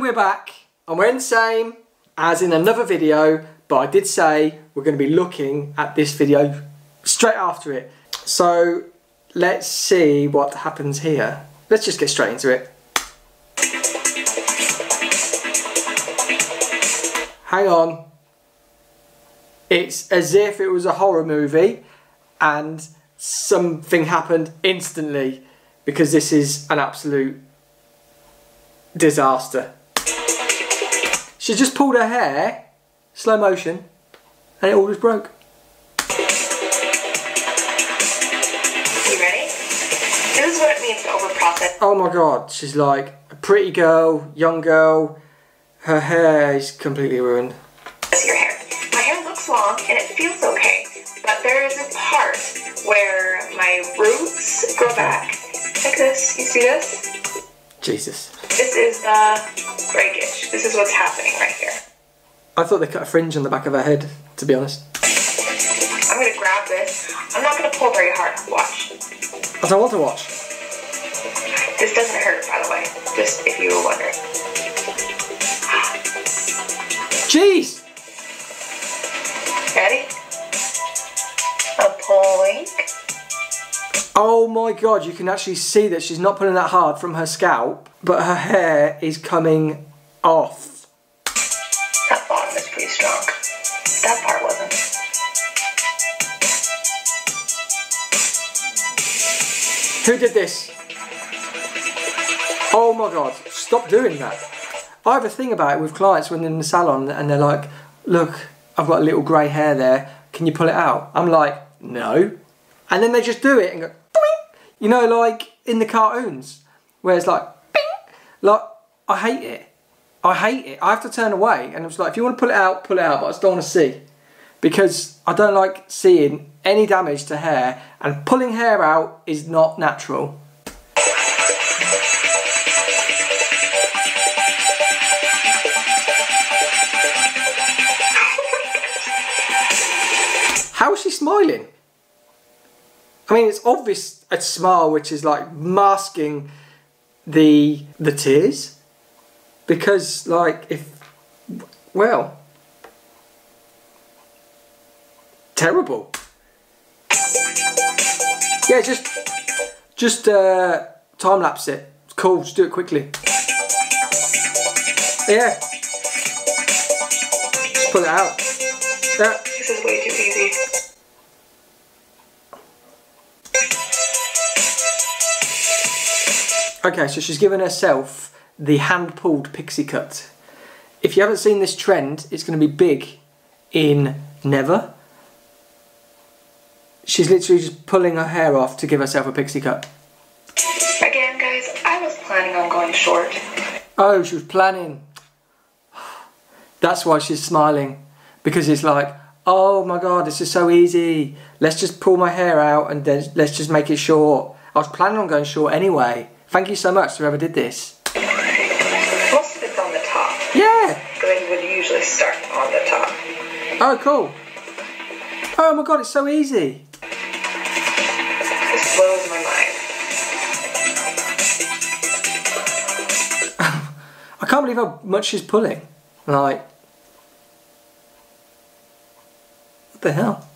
we're back and we're in the same as in another video, but I did say we're going to be looking at this video straight after it. So let's see what happens here. Let's just get straight into it. Hang on. It's as if it was a horror movie and something happened instantly, because this is an absolute disaster. She just pulled her hair, slow motion, and it all just broke. You ready? This is what it means to overprocess. Oh my god, she's like a pretty girl, young girl. Her hair is completely ruined. Your hair. My hair looks long and it feels okay, but there is a part where my roots grow back. Like this. You see this? Jesus. This is the breakage. This is what's happening right here. I thought they cut a fringe on the back of her head, to be honest. I'm going to grab this. I'm not going to pull very hard. Watch. I don't want to watch. This doesn't hurt, by the way. Just if you were wondering. Jeez! Ready? A poink. Oh my god, you can actually see that she's not pulling that hard from her scalp, but her hair is coming off. That bottom is pretty strong. That part wasn't. Who did this? Oh my god, stop doing that. I have a thing about it with clients when they're in the salon and they're like, look, I've got a little grey hair there, can you pull it out? I'm like, no. And then they just do it and go, boing. You know, like in the cartoons, where it's like, bing. Like, I hate it. I hate it. I have to turn away, and it's like, if you want to pull it out, but I just don't want to see. Because I don't like seeing any damage to hair, and pulling hair out is not natural. How is she smiling? I mean, it's obvious a smile which is like masking the tears, because like well, terrible. Yeah, just time lapse it. It's cool. Just do it quickly. Yeah, just pull it out. Yeah. This is way too easy. Okay, so she's given herself the hand-pulled pixie cut. If you haven't seen this trend, it's going to be big in Never. She's literally just pulling her hair off to give herself a pixie cut. Again, guys, I was planning on going short. Oh, she was planning. That's why she's smiling. Because it's like, oh my god, this is so easy. Let's just pull my hair out and then let's just make it short. I was planning on going short anyway. Thank you so much to whoever did this. Most of it's on the top. Yeah. Because you would usually start on the top. Oh, cool. Oh my god, it's so easy. This blows my mind. I can't believe how much she's pulling. Like, what the hell?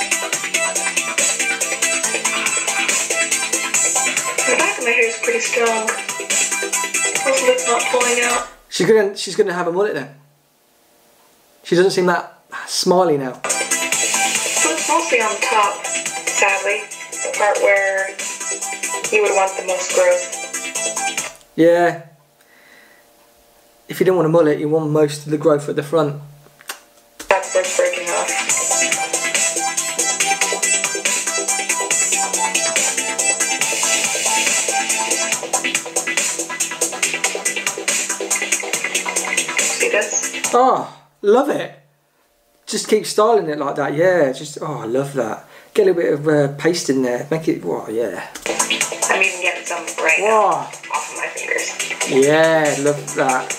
The back of my hair is pretty strong. Most of it's not pulling out. She's gonna have a mullet then. She doesn't seem that smiley now. So it's mostly on top, sadly. The part where you would want the most growth. Yeah. If you don't want a mullet, you want most of the growth at the front. That's where it's breaking off. See this? Oh, love it. Just keep styling it like that. Yeah, just, oh, I love that. Get a little bit of paste in there. Make it, oh, yeah. I'm even getting some right now off of my fingers. Yeah, love that.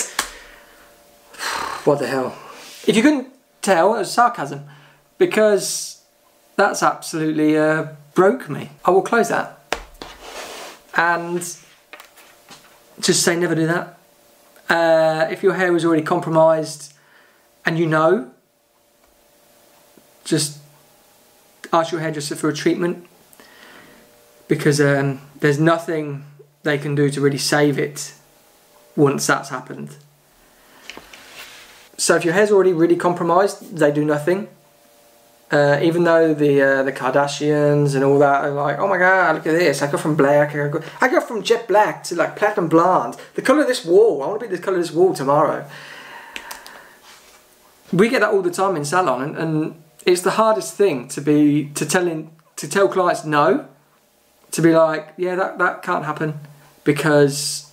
What the hell? If you couldn't tell, it was sarcasm, because that's absolutely broke me. I will close that and just say never do that If your hair is already compromised and you know, just ask your hairdresser for a treatment, because there's nothing they can do to really save it once that's happened. So if your hair's already really compromised, they do nothing. Even though the Kardashians and all that are like, oh my god, look at this, I go from black, I go from jet black to like platinum blonde, the colour of this wall, I want to be the colour of this wall tomorrow. We get that all the time in salon, and it's the hardest thing to tell clients no, to be like, yeah, that can't happen, because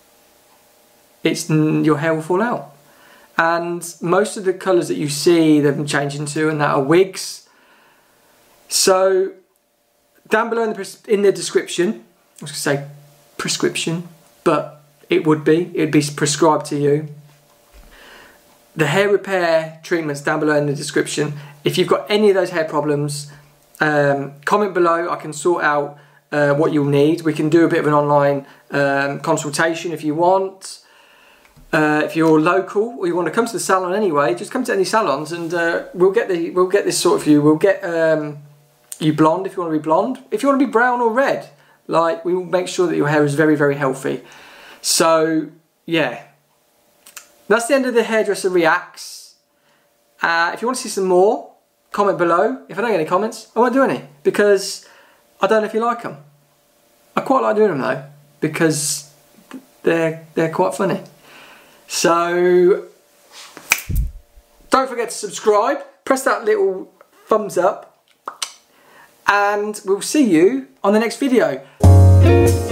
your hair will fall out. And most of the colours that you see them change into and that are wigs. So down below in the description, I was going to say prescription, but it would be prescribed to you. The hair repair treatments down below in the description. If you've got any of those hair problems, comment below. I can sort out what you'll need. We can do a bit of an online consultation if you want. If you're local or you want to come to the salon anyway, just come to any salons, and we'll get this sorted for you. We'll get you blonde if you want to be blonde. If you want to be brown or red, like, we will make sure that your hair is very, very healthy. So yeah, that's the end of the Hairdresser Reacts. If you want to see some more, comment below. If I don't get any comments, I won't do any, because I don't know if you like them. I quite like doing them though, because they're quite funny. So don't forget to subscribe, press that little thumbs up, and we'll see you on the next video.